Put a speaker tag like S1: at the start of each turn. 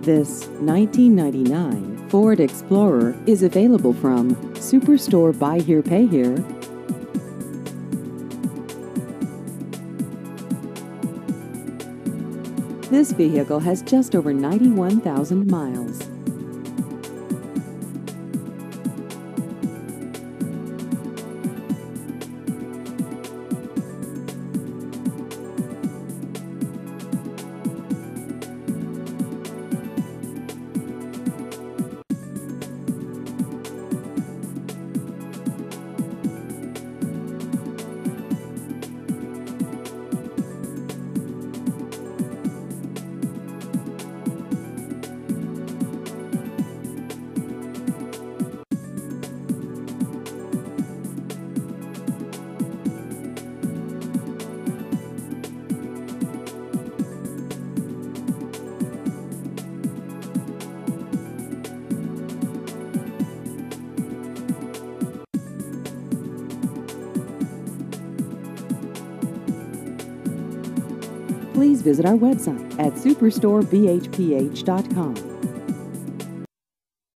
S1: This 1999 Ford Explorer is available from Superstore Buy Here Pay Here. This vehicle has just over 91,000 miles. Please visit our website at superstorebhph.com.